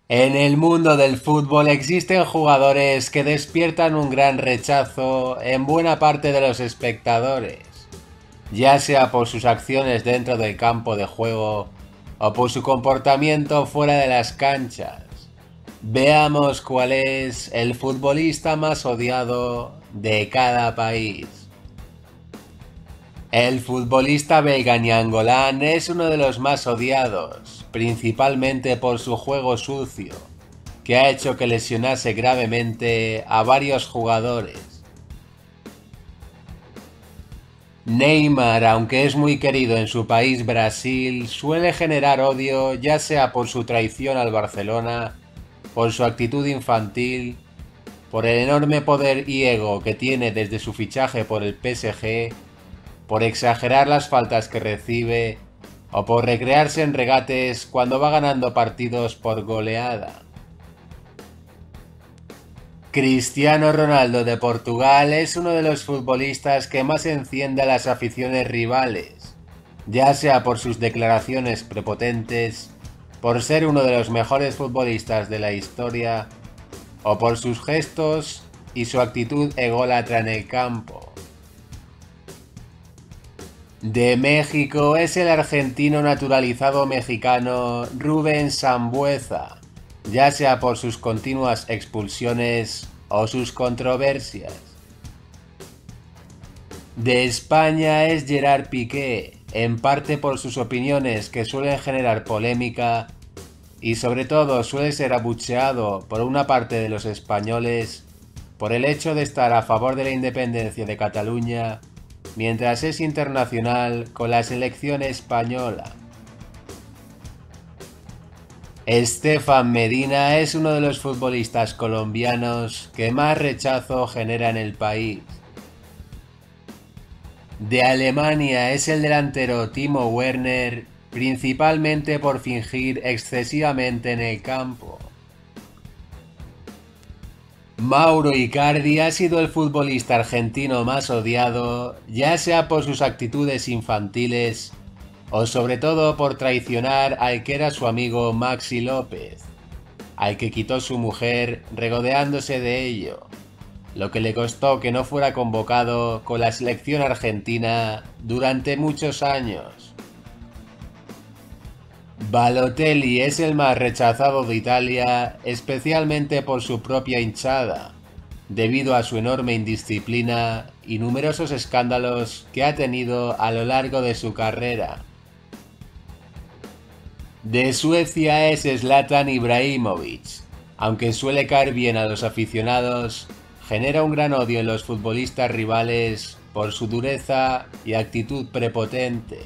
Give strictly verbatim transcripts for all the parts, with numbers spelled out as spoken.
En el mundo del fútbol existen jugadores que despiertan un gran rechazo en buena parte de los espectadores, ya sea por sus acciones dentro del campo de juego o por su comportamiento fuera de las canchas. Veamos cuál es el futbolista más odiado de cada país. El futbolista belga Nainggolan es uno de los más odiados, principalmente por su juego sucio, que ha hecho que lesionase gravemente a varios jugadores. Neymar, aunque es muy querido en su país Brasil, suele generar odio ya sea por su traición al Barcelona, por su actitud infantil, por el enorme poder y ego que tiene desde su fichaje por el P S G, por exagerar las faltas que recibe o por recrearse en regates cuando va ganando partidos por goleada. Cristiano Ronaldo de Portugal es uno de los futbolistas que más enciende a las aficiones rivales, ya sea por sus declaraciones prepotentes, por ser uno de los mejores futbolistas de la historia o por sus gestos y su actitud ególatra en el campo. De México es el argentino naturalizado mexicano Rubén Sambueza, ya sea por sus continuas expulsiones o sus controversias. De España es Gerard Piqué, en parte por sus opiniones que suelen generar polémica y sobre todo suele ser abucheado por una parte de los españoles por el hecho de estar a favor de la independencia de Cataluña mientras es internacional con la selección española. Estefan Medina es uno de los futbolistas colombianos que más rechazo genera en el país. De Alemania es el delantero Timo Werner, principalmente por fingir excesivamente en el campo. Mauro Icardi ha sido el futbolista argentino más odiado, ya sea por sus actitudes infantiles o sobre todo por traicionar al que era su amigo Maxi López, al que quitó su mujer regodeándose de ello, lo que le costó que no fuera convocado con la selección argentina durante muchos años. Balotelli es el más rechazado de Italia, especialmente por su propia hinchada, debido a su enorme indisciplina y numerosos escándalos que ha tenido a lo largo de su carrera. De Suecia es Zlatan Ibrahimovic, aunque suele caer bien a los aficionados, genera un gran odio en los futbolistas rivales por su dureza y actitud prepotente.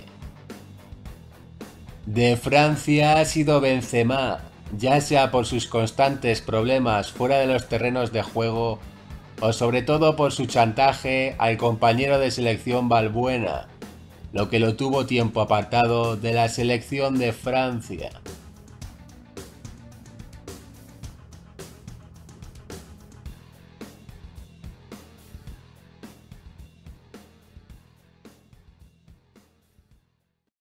De Francia ha sido Benzema, ya sea por sus constantes problemas fuera de los terrenos de juego o sobre todo por su chantaje al compañero de selección Valbuena, lo que lo tuvo tiempo apartado de la selección de Francia.